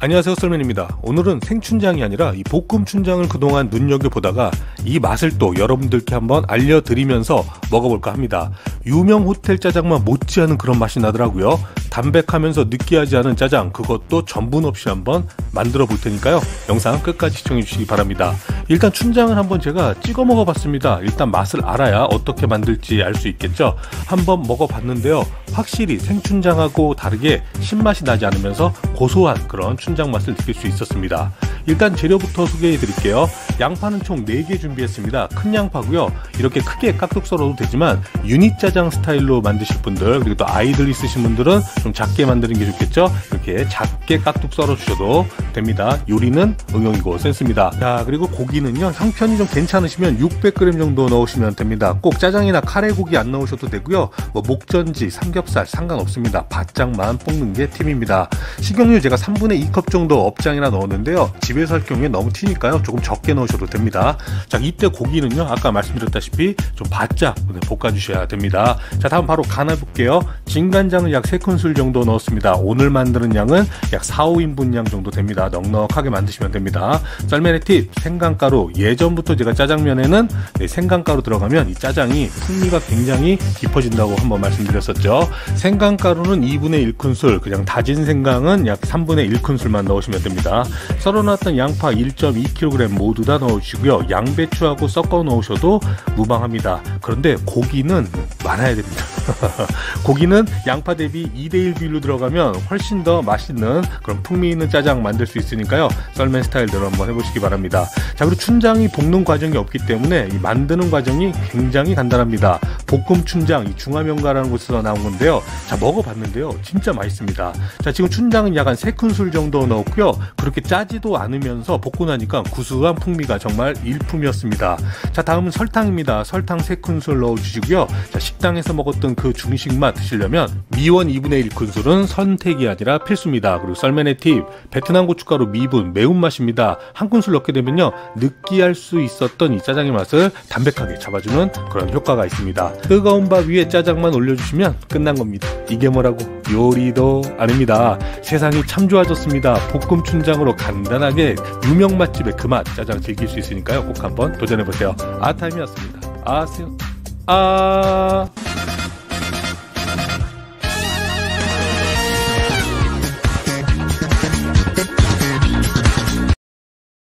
안녕하세요, 썰맨입니다. 오늘은 생춘장이 아니라 이 볶음 춘장을 그동안 눈여겨보다가 이 맛을 또 여러분들께 한번 알려드리면서 먹어볼까 합니다. 유명 호텔 짜장만 못지않은 그런 맛이 나더라고요. 담백하면서 느끼하지 않은 짜장, 그것도 전분 없이 한번 만들어 볼 테니까요, 영상 끝까지 시청해 주시기 바랍니다. 일단 춘장을 한번 제가 찍어 먹어봤습니다. 일단 맛을 알아야 어떻게 만들지 알 수 있겠죠. 한번 먹어봤는데요, 확실히 생춘장하고 다르게 신맛이 나지 않으면서 고소한 그런 춘장 맛을 느낄 수 있었습니다. 일단 재료부터 소개해 드릴게요. 양파는 총 4개 준비했습니다. 큰 양파고요. 이렇게 크게 깍둑 썰어도 되지만 유니 짜장 스타일로 만드실 분들, 그리고 또 아이들 있으신 분들은 좀 작게 만드는 게 좋겠죠. 이렇게 작게 깍둑 썰어 주셔도 됩니다. 요리는 응용이고 센스입니다. 자, 그리고 고기는요, 형편이 좀 괜찮으시면 600g 정도 넣으시면 됩니다. 꼭 짜장이나 카레 고기 안 넣으셔도 되고요. 뭐 목전지, 삼겹살 상관없습니다. 바짝만 볶는 게 팁입니다. 식용유 제가 3분의 2컵 정도 업장이나 넣었는데요, 집에서 할 경우에 너무 튀니까요, 조금 적게 넣으셔도 됩니다. 자, 이때 고기는요, 아까 말씀드렸다시피 좀 바짝 볶아주셔야 됩니다. 자, 다음 바로 간해 볼게요. 진간장을 약 3큰술 정도 넣었습니다. 오늘 만드는 양은 약 4~5인분 양 정도 됩니다. 넉넉하게 만드시면 됩니다. 썰맨의 팁, 생강가루. 예전부터 제가 짜장면에는 생강가루 들어가면 이 짜장이 풍미가 굉장히 깊어진다고 한번 말씀드렸었죠. 생강가루는 2분의 1큰술, 그냥 다진 생강은 약 3분의 1큰술만 넣으시면 됩니다. 썰어놨던 양파 1.2kg 모두 다 넣으시고요. 양배추하고 섞어 넣으셔도 무방합니다. 그런데 고기는 많아야 됩니다. 고기는 양파 대비 2:1 비율로 들어가면 훨씬 더 맛있는 그런 풍미 있는 짜장 만들 수 있으니까요, 썰맨 스타일대로 한번 해보시기 바랍니다. 자, 그리고 춘장이 볶는 과정이 없기 때문에 이 만드는 과정이 굉장히 간단합니다. 볶음 춘장, 이 중화명가라는 곳에서 나온 건데요. 자, 먹어봤는데요, 진짜 맛있습니다. 자, 지금 춘장은 약 한 3큰술 정도 넣었고요. 그렇게 짜지도 않으면서 볶고 나니까 구수한 풍미가 정말 일품이었습니다. 자, 다음은 설탕입니다. 설탕 3큰술 넣어주시고요. 자, 식당에서 먹었던 그 중식 맛 드시려면 미원 2분의 1큰술은 선택이 아니라 필수입니다. 그리고 썰맨의 팁, 베트남 고춧가루 미분, 매운맛입니다. 한 큰술 넣게 되면요, 느끼할 수 있었던 이 짜장의 맛을 담백하게 잡아주는 그런 효과가 있습니다. 뜨거운 밥 위에 짜장만 올려주시면 끝난 겁니다. 이게 뭐라고 요리도 아닙니다. 세상이 참 좋아졌습니다. 볶음 춘장으로 간단하게 유명 맛집의 그 맛 짜장 즐길 수 있으니까요, 꼭 한번 도전해보세요. 아타임이었습니다. 아세요?